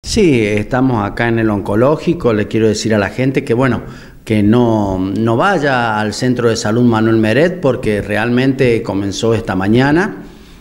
Sí, estamos acá en el oncológico. Le quiero decir a la gente que, bueno, que no vaya al centro de salud Manuel Meret, porque realmente comenzó esta mañana.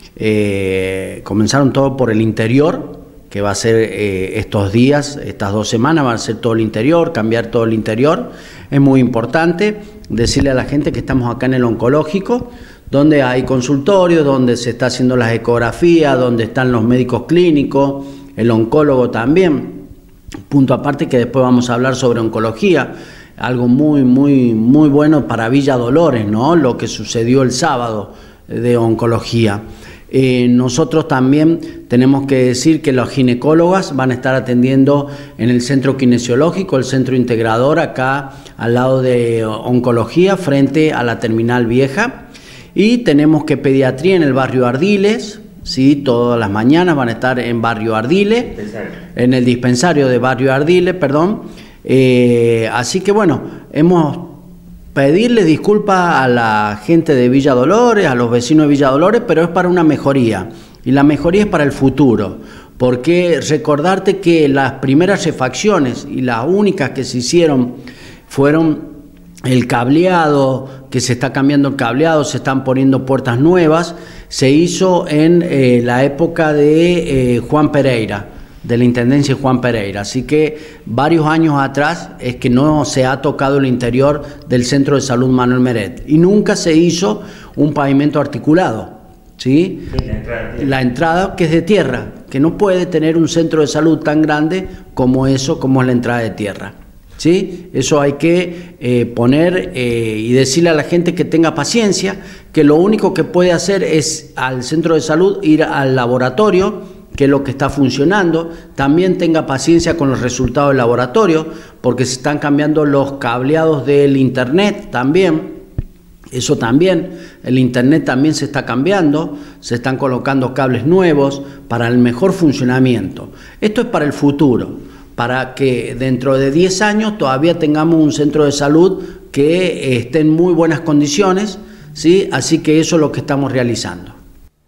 Comenzaron todo por el interior, que va a ser estos días, estas 2 semanas, va a ser todo el interior, cambiar todo el interior. Es muy importante decirle a la gente que estamos acá en el oncológico, donde hay consultorios, donde se está haciendo las ecografías, donde están los médicos clínicos, el oncólogo también. Punto aparte que después vamos a hablar sobre oncología, algo muy bueno para Villa Dolores, ¿no? Lo que sucedió el sábado de oncología. Nosotros también tenemos que decir que las ginecólogas van a estar atendiendo en el centro kinesiológico, el centro integrador, acá al lado de oncología, frente a la terminal vieja. Y tenemos que pediatría en el barrio Ardiles, ¿sí? Todas las mañanas van a estar en barrio Ardiles, en el dispensario de barrio Ardiles, perdón. Así que bueno, pedirle disculpas a la gente de Villa Dolores, a los vecinos de Villa Dolores, pero es para una mejoría, y la mejoría es para el futuro, porque recordarte que las primeras refacciones y las únicas que se hicieron fueron el cableado, que se está cambiando el cableado, se están poniendo puertas nuevas, se hizo en la época de Juan Pereira, de la Intendencia Juan Pereira. Así que varios años atrás es que no se ha tocado el interior del Centro de Salud Manuel Meret y nunca se hizo un pavimento articulado, ¿sí? La entrada que es de tierra, que no puede tener un centro de salud tan grande como eso, como es la entrada de tierra, ¿sí? Eso hay que poner y decirle a la gente que tenga paciencia, que lo único que puede hacer es al centro de salud ir al laboratorio, que es lo que está funcionando. También tenga paciencia con los resultados del laboratorio, porque se están cambiando los cableados del internet también. Eso también, el internet también se está cambiando, se están colocando cables nuevos para el mejor funcionamiento. Esto es para el futuro, para que dentro de 10 años todavía tengamos un centro de salud que esté en muy buenas condiciones, ¿sí? Así que eso es lo que estamos realizando.